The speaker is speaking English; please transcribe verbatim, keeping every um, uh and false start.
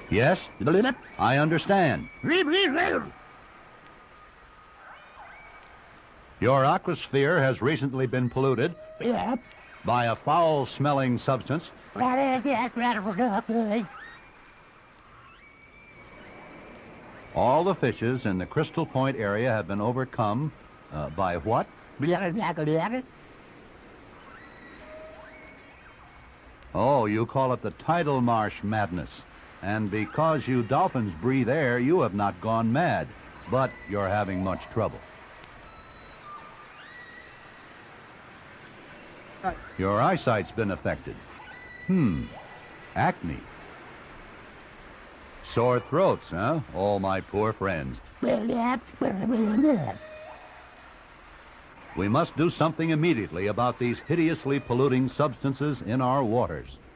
Yes, I understand. Your aquasphere has recently been polluted by a foul-smelling substance. All the fishes in the Crystal Point area have been overcome uh, by what? Oh, you call it the tidal marsh madness. And because you dolphins breathe air, you have not gone mad, but you're having much trouble. Your eyesight's been affected. Hmm. Acne. Sore throats, huh? All my poor friends. We must do something immediately about these hideously polluting substances in our waters.